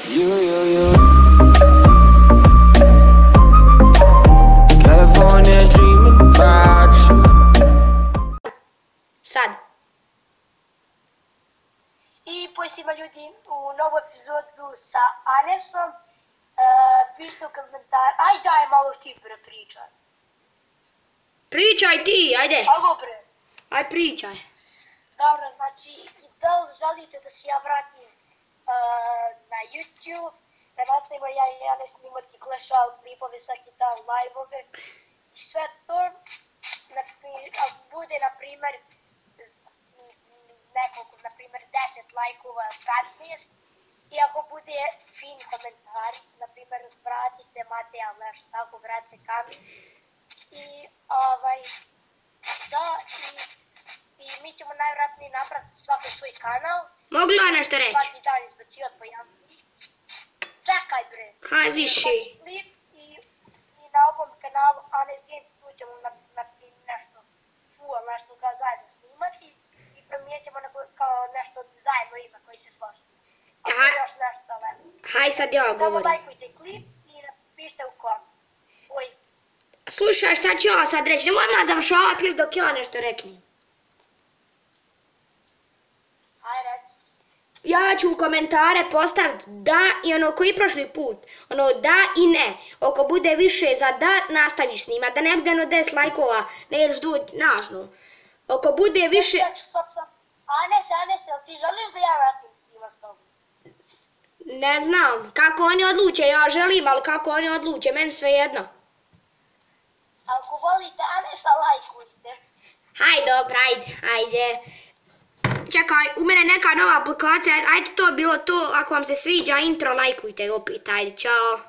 California dreaming about you. Sad. I pozdrav svima ljudi u novu epizodu sa Anesom. Pišite u komentar, aj daj malo ti bre pričaj. Pričaj ti, ajde. Alo bre. Aj pričaj. Dobro, znači, da li želite da se ja vratim na YouTube, da nastavimo ja i Anes snimati Clash Royale klipove, svaki dan live-ove i sve to, ako bude, na primjer, nekoliko, na primjer 10 lajkova, 15, i ako bude fin komentar, na primjer, vrati se Mateja, nešto tako, vrati se Kamil, i i mi ćemo najvratnije napraviti svaki svoj kanal. Mogu li nešto reći? Svaki dan izbacivati po jedan klip. Čekaj bre. Haj više. Klip i na ovom kanalu Anes Game tu ćemo nešto kao zajedno snimati i promijenit ćemo kao nešto zajedno ime koji se složi. Ako još nešto lepo. Haj sad ja govorim. Samo lajkujte klip i napišite u kom. Slušaj, šta ću ja sad reći? Nemoj me završavati klip dok ja nešto reknem. Ja ću u komentare postaviti da i ono koji prošli put. Ono da i ne. Ako bude više za da, nastaviš snimat. Da ne bude ono 10 lajkova, ne ješ duć, nažno. Ako bude više... Stop. Anes, jel ti želiš da ja nastavim snimat s tobom? Ne znam, kako oni odluče, ja želim, ali kako oni odluče, meni sve jedno. Ako volite Anesa, lajkujte. Hajde, dobro, ajde. Čekaj, u mene neka nova aplikacija, ajde to bilo to, ako vam se sviđa intro, lajkujte opet, ajde, čao.